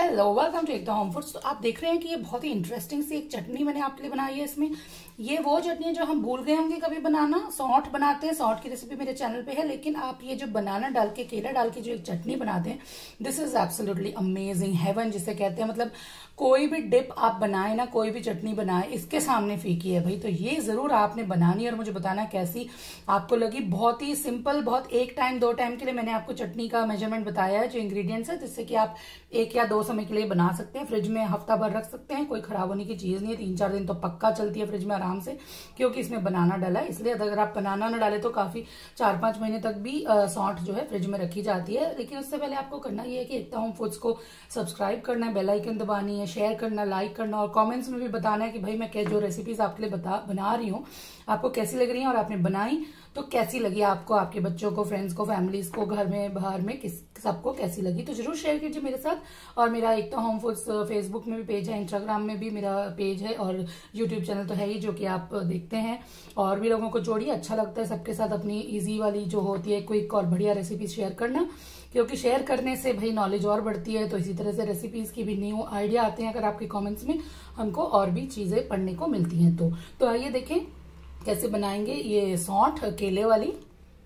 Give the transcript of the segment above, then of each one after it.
Hello, welcome to Ekta Home Foods. तो आप देख रहे हैं कि ये बहुत ही इंटरेस्टिंग सी एक चटनी मैंने आपके लिए बनाई है। इसमें ये वो चटनी है जो हम भूल गए होंगे कभी बनाना। सौंठ बनाते हैं, सौंठ की रेसिपी मेरे चैनल पे है, लेकिन आप ये जो बनाना डाल के, केला डाल के जो एक चटनी बनाते हैं, this is absolutely amazing, heaven जिसे कहते हैं। मतलब कोई भी डिप आप बनाए ना, कोई भी चटनी बनाए, इसके सामने फीकी है भाई। तो ये जरूर आपने बनानी और मुझे बताना कैसी आपको लगी। बहुत ही सिंपल, बहुत एक टाइम दो टाइम के लिए मैंने आपको चटनी का मेजरमेंट बताया है, जो इंग्रेडिएंट्स है, जिससे कि आप एक या दो समय के लिए बना सकते हैं। फ्रिज में हफ्ता भर रख सकते हैं, कोई खराब होने की चीज नहीं है। 3-4 दिन तो पक्का चलती है फ्रिज में आराम से, क्योंकि इसमें बनाना डाला है। इसलिए अगर आप बनाना ना डाले तो काफी 4-5 महीने तक भी सौंठ जो है फ्रिज में रखी जाती है। लेकिन उससे पहले आपको करना ये है कि एकता होम फूड्स को सब्सक्राइब करना है, बेल आइकन दबानी है, शेयर करना, लाइक करना, और कमेंट्स में भी बताना है कि भाई मैं जो रेसिपीज आपके लिए बना रही हूँ आपको कैसी लग रही है, और आपने बनाई तो कैसी लगी आपको, आपके बच्चों को, फ्रेंड्स को, फैमिलीज को, घर में बाहर में सबको कैसी लगी। तो जरूर शेयर कीजिए मेरे साथ। और मेरा एकता होम फूड्स फेसबुक में भी पेज है, इंस्टाग्राम में भी मेरा पेज है, और यूट्यूब चैनल तो है ही, जो कि आप देखते हैं। और भी लोगों को जोड़िए, अच्छा लगता है सबके साथ अपनी इजी वाली जो होती है क्विक और बढ़िया रेसिपी शेयर करना, क्योंकि शेयर करने से भाई नॉलेज और बढ़ती है। तो इसी तरह से रेसिपीज की भी न्यू आइडिया आते हैं अगर आपके कमेंट्स में हमको और भी चीजें पढ़ने को मिलती हैं। तो आइए देखें कैसे बनाएंगे ये सौंठ केले वाली।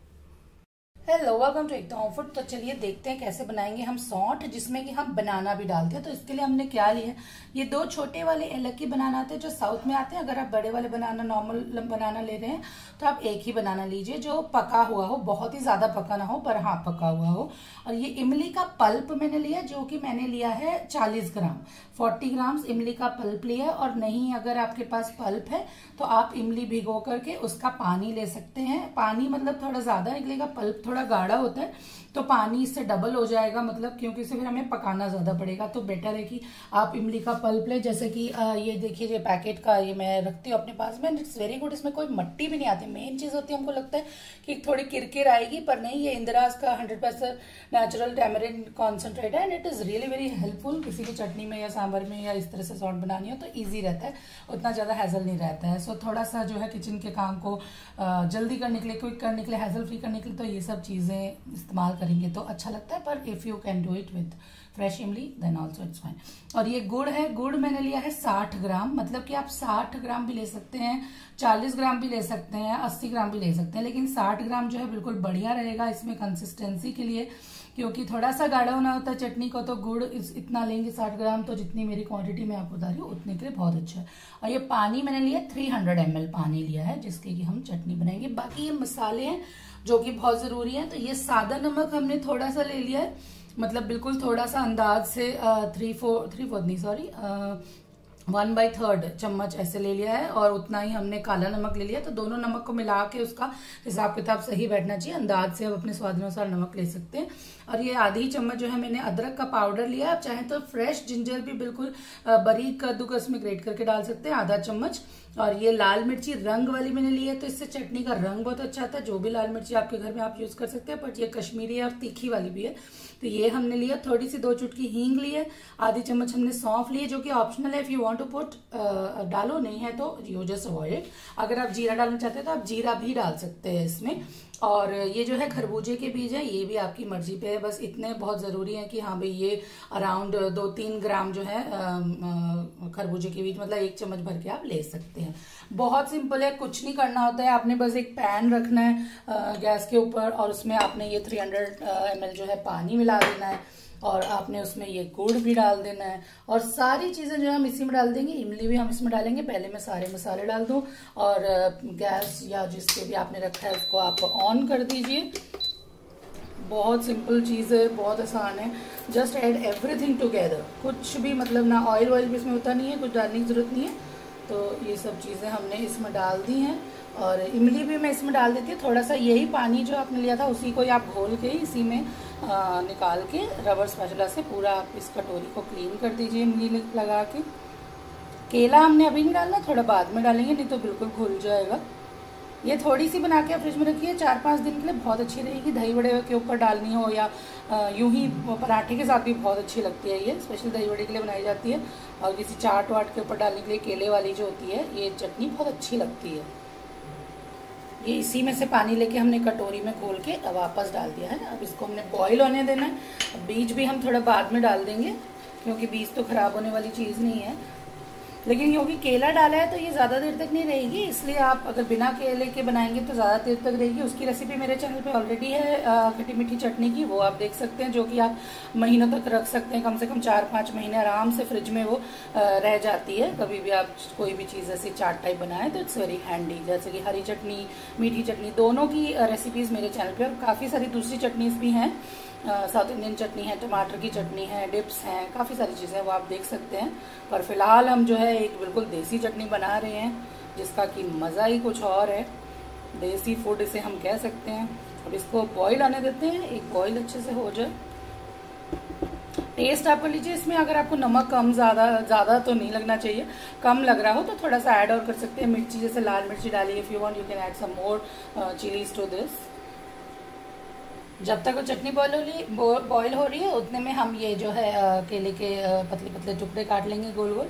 Hello, welcome to Ekta Home Food. तो चलिए देखते हैं कैसे बनाएंगे हम सौंठ, जिसमें कि हम बनाना भी डालते हैं। तो इसके लिए हमने क्या लिया है, ये 2 छोटे वाले एलकी बनाना आते हैं जो साउथ में आते हैं। अगर आप बड़े वाले बनाना, नॉर्मल बनाना ले रहे हैं, तो आप एक ही बनाना लीजिए जो पका हुआ हो, बहुत ही ज्यादा पका ना हो, पर हाँ पका हुआ हो। और ये इमली का पल्प मैंने लिया, जो कि मैंने लिया है 40 ग्राम, 40 ग्राम इमली का पल्प लिया। और नहीं, अगर आपके पास पल्प है तो आप इमली भिगो करके उसका पानी ले सकते हैं। पानी मतलब थोड़ा ज्यादा निकलेगा, पल्प थोड़ा गाढ़ा होता है, तो पानी इससे डबल हो जाएगा, मतलब क्योंकि इसे फिर हमें पकाना ज्यादा पड़ेगा। तो बेटर है कि आप इमली का पल्प ले। जैसे कि ये देखिए, ये पैकेट का ये मैं रखती हूँ अपने पास में, इट्स वेरी गुड। इसमें कोई मट्टी भी नहीं आती। मेन चीज होती है, हमको लगता है कि थोड़ी किरकिर आएगी, पर नहीं, ये इंदिराज का 100% नेचुरल टैमरिन कॉन्सेंट्रेट है, and it is really very helpful. किसी भी चटनी में या सांभर में या इस तरह से सौंठ बनानी हो तो ईजी रहता है, उतना ज्यादा हैजल नहीं रहता है। सो थोड़ा सा जो है किचन के काम को जल्दी करने के लिए, क्विक करने के लिए, हैजल फ्री करने के लिए, तो ये सब चीजें इस्तेमाल करेंगे तो अच्छा लगता है। पर if you can do it with fresh imli then also it's fine. और ये गुड़ है, गुड़ मैंने लिया है 60 ग्राम, मतलब कि आप 60 ग्राम भी ले सकते हैं, 40 ग्राम भी ले सकते हैं, 80 ग्राम भी ले सकते हैं, लेकिन 60 ग्राम जो है बिल्कुल बढ़िया रहेगा इसमें कंसिस्टेंसी के लिए, क्योंकि थोड़ा सा गाढ़ा होना होता है चटनी को। तो गुड़ इतना लेंगे 60 ग्राम, तो जितनी मेरी क्वांटिटी मैं आपको बता रही हूँ उतने के लिए बहुत अच्छा है। और ये पानी मैंने लिया 300 ml पानी लिया है, जिसके कि हम चटनी बनाएंगे। बाकी ये मसाले हैं जो कि बहुत जरूरी है। तो ये सादा नमक हमने थोड़ा सा ले लिया है, मतलब बिल्कुल थोड़ा सा अंदाज से 1/3 चम्मच ऐसे ले लिया है। और उतना ही हमने काला नमक ले लिया। तो दोनों नमक को मिला के उसका हिसाब किताब सही बैठना चाहिए। अंदाज से आप अपने स्वाद अनुसार नमक ले सकते हैं। और ये आधी चम्मच जो है मैंने अदरक का पाउडर लिया। आप चाहें तो फ्रेश जिंजर भी बिल्कुल बारीक कद्दूकस में ग्रेट करके डाल सकते हैं, आधा चम्मच। और ये लाल मिर्ची रंग वाली मैंने ली है, तो इससे चटनी का रंग बहुत अच्छा आता है। जो भी लाल मिर्ची आपके घर में आप यूज कर सकते हैं, बट ये कश्मीरी है और तीखी वाली भी है, तो ये हमने लिया। थोड़ी सी 2 चुटकी हींग ली है, आधी चम्मच हमने सौंफ ली है, जो कि ऑप्शनल है। If you want to put डालो, नहीं है तो यू जस्ट अवॉइड इट। अगर आप जीरा डालना चाहते हैं तो आप जीरा भी डाल सकते हैं इसमें। और ये जो है खरबूजे के बीज है, ये भी आपकी मर्जी पे है। बस इतने बहुत जरूरी है कि हाँ भाई ये अराउंड 2-3 ग्राम जो है खरबूजे के बीज, मतलब 1 चम्मच भर के आप ले सकते हैं। बहुत सिंपल है, कुछ नहीं करना होता है। आपने बस एक पैन रखना है गैस के ऊपर, और उसमें आपने ये 300 ml जो है पानी मिला देना है, और आपने उसमें ये गुड़ भी डाल देना है। और सारी चीजें जो हम इसी में डाल देंगे, इमली भी हम इसमें डालेंगे। पहले मैं सारे मसाले डाल दूं, और गैस या जिसके भी आपने रखा है उसको आप ऑन कर दीजिए। बहुत सिंपल चीज है, बहुत आसान है। जस्ट ऐड एवरीथिंग टुगेदर, कुछ भी मतलब ना ऑयल भी इसमें होता नहीं है, कुछ डालने की जरूरत नहीं है। तो ये सब चीजें हमने इसमें डाल दी हैं, और इमली भी मैं इसमें डाल देती हूँ। थोड़ा सा यही पानी जो आपने लिया था उसी को आप घोल के इसी में निकाल के रबर स्पैचुला से पूरा आप इस कटोरी को क्लीन कर दीजिए इमली लगा के। केला हमने अभी नहीं डालना, थोड़ा बाद में डालेंगे, नहीं तो बिल्कुल घुल जाएगा। ये थोड़ी सी बना के आप फ्रिज में रखिए, 4-5 दिन के लिए बहुत अच्छी रहेगी। दही बड़े के ऊपर डालनी हो या यूं ही पराठे के साथ भी बहुत अच्छी लगती है। ये स्पेशल दही बड़े के लिए बनाई जाती है, और किसी चाट वाट के ऊपर डालने के लिए केले वाली जो होती है ये चटनी बहुत अच्छी लगती है। ये इसी में से पानी लेके हमने कटोरी में खोल के वापस डाल दिया है। अब इसको हमने बॉईल होने देना है। बीज भी हम थोड़ा बाद में डाल देंगे, क्योंकि बीज तो खराब होने वाली चीज नहीं है। लेकिन क्योंकि केला डाला है तो ये ज्यादा देर तक नहीं रहेगी, इसलिए आप अगर बिना केले के बनाएंगे तो ज्यादा देर तक रहेगी। उसकी रेसिपी मेरे चैनल पे ऑलरेडी है खट्टी मीठी चटनी की, वो आप देख सकते हैं, जो कि आप महीनों तक रख सकते हैं, कम से कम 4-5 महीने आराम से फ्रिज में वो रह जाती है। कभी भी आप कोई भी चीज ऐसी चाट टाइप बनाए तो इट्स वेरी हैंडी। जैसे कि हरी चटनी, मीठी चटनी, दोनों की रेसिपीज मेरे चैनल पे, और काफी सारी दूसरी चटनीज भी हैं, साउथ इंडियन चटनी है, टमाटर की चटनी है, डिप्स हैं, काफ़ी सारी चीज़ें वो आप देख सकते हैं। पर फिलहाल हम जो है एक बिल्कुल देसी चटनी बना रहे हैं, जिसका कि मज़ा ही कुछ और है। देसी फूड इसे हम कह सकते हैं। अब इसको बॉईल आने देते हैं, एक बॉईल अच्छे से हो जाए। टेस्ट आप कर लीजिए इसमें, अगर आपको नमक कम ज़्यादा तो नहीं लगना चाहिए, कम लग रहा हो तो थोड़ा सा ऐड और कर सकते हैं। मिर्ची जैसे लाल मिर्ची डालिए, if you want you can add some more chillies to this. जब तक वो चटनी बॉईल हो रही है उतने में हम ये जो है केले के पतले पतले टुकड़े काट लेंगे गोल गोल।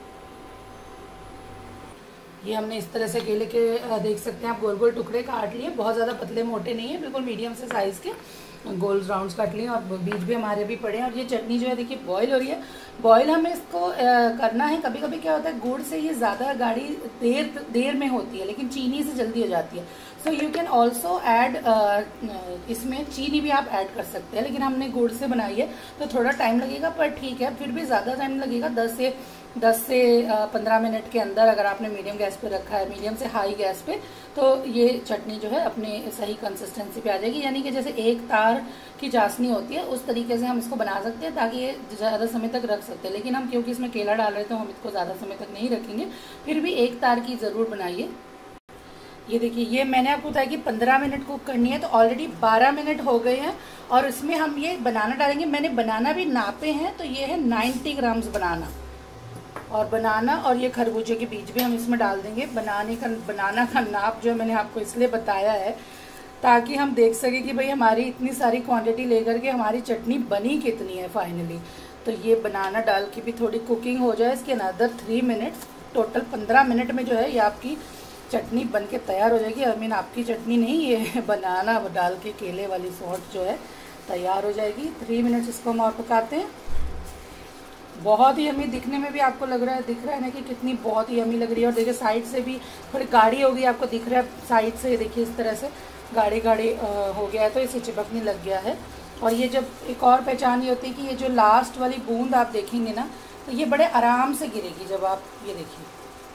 ये हमने इस तरह से केले के देख सकते हैं आप गोल गोल टुकड़े काट लिए, बहुत ज़्यादा पतले मोटे नहीं है, बिल्कुल मीडियम से साइज़ के गोल राउंड्स काट लिए, और बीज भी हमारे भी पड़े हैं। और ये चटनी जो है देखिए बॉईल हो रही है। बॉईल हमें इसको करना है, कभी कभी क्या होता है गुड़ से ये ज़्यादा गाढ़ी देर में होती है, लेकिन चीनी से जल्दी हो जाती है। So you can also add, इसमें चीनी भी आप ऐड कर सकते हैं, लेकिन हमने गुड़ से बनाई है तो थोड़ा टाइम लगेगा, पर ठीक है, फिर भी ज़्यादा टाइम लगेगा। 10 से 15 मिनट के अंदर अगर आपने मीडियम गैस पे रखा है, मीडियम से हाई गैस पे, तो ये चटनी जो है अपने सही कंसिस्टेंसी पे आ जाएगी। यानी कि जैसे एक तार की चाशनी होती है उस तरीके से हम इसको बना सकते हैं, ताकि ये ज़्यादा समय तक रख सकते हैं। लेकिन हम क्योंकि इसमें केला डाल रहे हैं तो हम इसको ज़्यादा समय तक नहीं रखेंगे, फिर भी एक तार की ज़रूर बनाइए। ये देखिए, ये मैंने आपको बताया कि 15 मिनट कुक करनी है, तो ऑलरेडी 12 मिनट हो गए हैं। और इसमें हम ये बनाना डालेंगे, मैंने बनाना भी नापे हैं, तो ये है 90 ग्राम्स बनाना, और बनाना और ये खरबूजे के बीज भी हम इसमें डाल देंगे। बनाना का नाप जो मैंने आपको इसलिए बताया है ताकि हम देख सके कि भाई हमारी इतनी सारी क्वांटिटी लेकर के हमारी चटनी बनी कितनी है फाइनली। तो ये बनाना डाल के भी थोड़ी कुकिंग हो जाए, इसके अनदर 3 मिनट्स, टोटल 15 मिनट में जो है ये आपकी चटनी बन के तैयार हो जाएगी। आई मीन आपकी चटनी नहीं, ये बनाना डाल के केले वाली सॉस जो है तैयार हो जाएगी। 3 मिनट्स इसको हम और पकाते हैं। बहुत ही यमी दिखने में भी आपको दिख रहा है ना कि कितनी बहुत ही यमी लग रही है। और देखिए साइड से भी थोड़ी गाढ़ी हो गई, आपको दिख रहा है साइड से, देखिए इस तरह से गाढ़ी हो गया है, तो इसे चिपकने लग गया है। और ये जब एक और पहचान ये होती है कि ये जो लास्ट वाली बूंद आप देखेंगे ना, तो ये बड़े आराम से गिरेगी। जब आप ये देखिए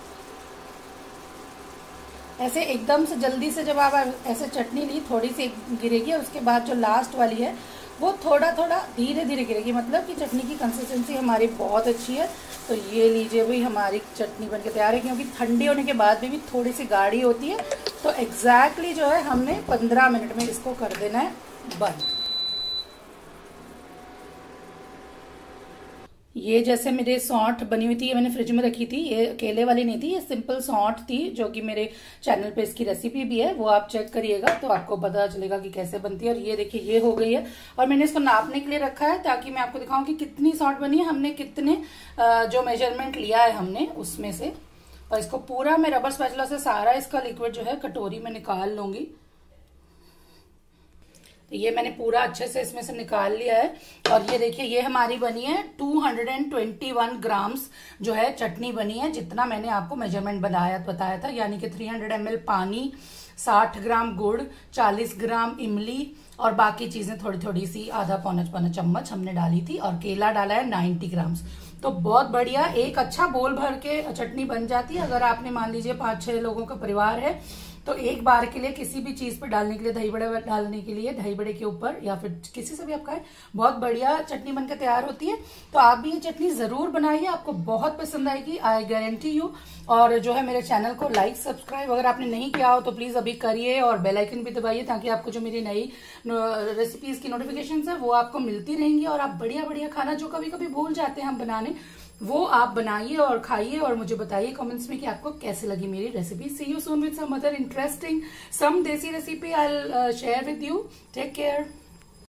ऐसे एकदम से जल्दी से जब आप ऐसे चटनी ली, थोड़ी सी गिरेगी, और उसके बाद जो लास्ट वाली है वो थोड़ा थोड़ा धीरे धीरे गिरेगी। मतलब कि चटनी की कंसिस्टेंसी हमारी बहुत अच्छी है। तो ये लीजिए भाई, हमारी चटनी बनके तैयार है। क्योंकि ठंडी होने के बाद भी थोड़ी सी गाढ़ी होती है, तो एग्जैक्टली जो है हमने 15 मिनट में इसको कर देना है बंद। ये जैसे मेरे सौंठ बनी हुई थी, ये मैंने फ्रिज में रखी थी, ये केले वाली नहीं थी, ये सिंपल सौंठ थी, जो कि मेरे चैनल पे इसकी रेसिपी भी है, वो आप चेक करिएगा तो आपको पता चलेगा कि कैसे बनती है। और ये देखिए ये हो गई है, और मैंने इसको नापने के लिए रखा है ताकि मैं आपको दिखाऊं कि कितनी सौंठ बनी है, हमने कितने जो मेजरमेंट लिया है हमने उसमें से। और इसको पूरा मैं रबर स्पैचुला से सारा इसका लिक्विड जो है कटोरी में निकाल लूंगी। तो ये मैंने पूरा अच्छे से इसमें से निकाल लिया है। और ये देखिए ये हमारी बनी है 221 ग्राम्स जो है चटनी बनी है, जितना मैंने आपको मेजरमेंट बताया था। यानी कि 300 ml पानी, 60 ग्राम गुड़, 40 ग्राम इमली, और बाकी चीजें थोड़ी थोड़ी सी आधा पौना चम्मच हमने डाली थी। और केला डाला है 90 ग्राम्स। तो बहुत बढ़िया एक अच्छा बोल भर के चटनी बन जाती है। अगर आपने मान लीजिए 5-6 लोगों का परिवार है, तो एक बार के लिए किसी भी चीज पर डालने के लिए, दही बड़े डालने के लिए, दही बड़े के ऊपर या फिर किसी से भी आप खाएं, बहुत बढ़िया चटनी बनकर तैयार होती है। तो आप भी ये चटनी जरूर बनाइए, आपको बहुत पसंद आएगी, आई गारंटी यू। और जो है मेरे चैनल को लाइक सब्सक्राइब अगर आपने नहीं किया हो तो प्लीज अभी करिए, और बेल आइकन भी दबाइए, ताकि आपको जो मेरी नई रेसिपीज की नोटिफिकेशन है वो आपको मिलती रहेंगी। और आप बढ़िया बढ़िया खाना जो कभी कभी भूल जाते हैं हम बनाने, वो आप बनाइए और खाइए, और मुझे बताइए कमेंट्स में कि आपको कैसे लगी मेरी recipe. See you soon with some other interesting some desi recipe I will share with you. Take care.